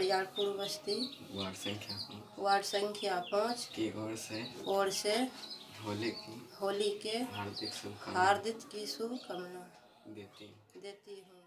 बरियारपुर बस्ती, ward संख्या 5 की ओर से होली की हार्दिक की शुभकामना देती हूँ।